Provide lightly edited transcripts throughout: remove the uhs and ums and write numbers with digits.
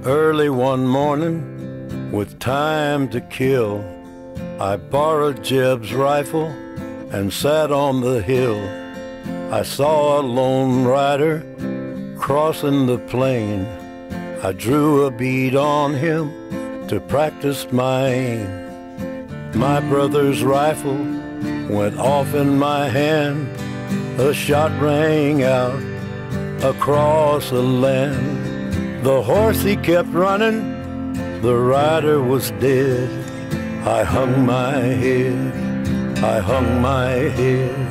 Early one morning, with time to kill, I borrowed Jeb's rifle and sat on the hill. I saw a lone rider crossing the plain. I drew a bead on him to practice my aim. My brother's rifle went off in my hand. A shot rang out across the land. The horse he kept running, the rider was dead. I hung my head, I hung my head.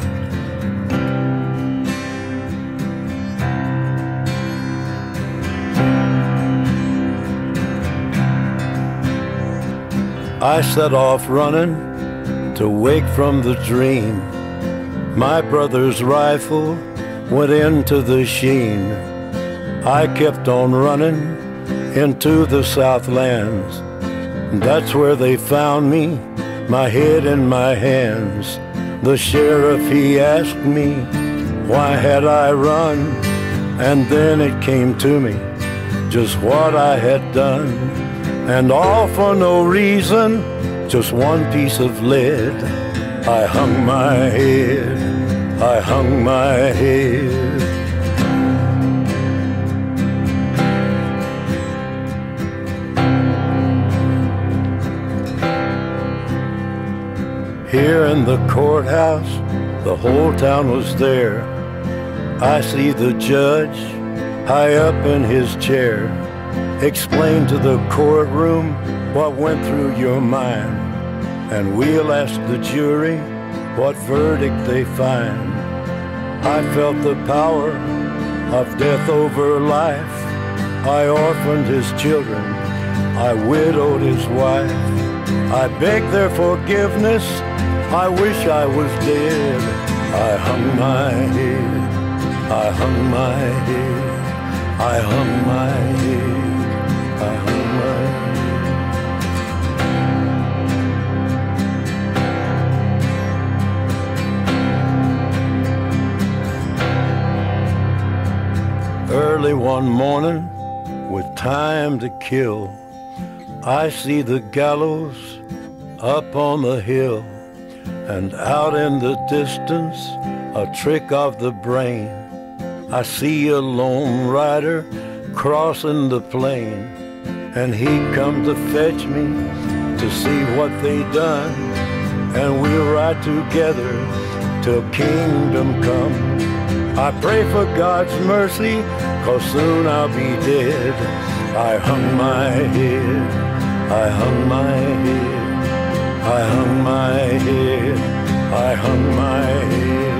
I set off running to wake from the dream. My brother's rifle went into the sheen. I kept on running into the Southlands. That's where they found me, my head in my hands. The sheriff, he asked me, why had I run? And then it came to me, just what I had done. And all for no reason, just one piece of lead. I hung my head, I hung my head. Here in the courthouse, the whole town was there. I see the judge high up in his chair. Explain to the courtroom what went through your mind, and we'll ask the jury what verdict they find. I felt the power of death over life. I orphaned his children, I widowed his wife. I begged their forgiveness, I wish I was dead. I hung my head, I hung my head, I hung my head, I hung my head. Early one morning, with time to kill, I see the gallows up on the hill. And out in the distance, a trick of the brain, I see a lone rider crossing the plain. And he come to fetch me to see what they done. And we'll ride together till kingdom come. I pray for God's mercy, 'cause soon I'll be dead. I hung my head, I hung my head, I hung my head, I hung my head.